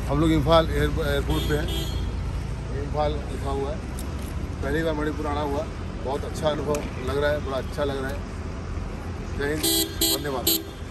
हम लोग इम्फाल एयरपोर्ट पे हैं, इम्फाल लिखा हुआ है। पहली बार मणिपुर आना हुआ, बहुत अच्छा अनुभव लग रहा है, बड़ा अच्छा लग रहा है। जय हिंद, वंदे मातरम।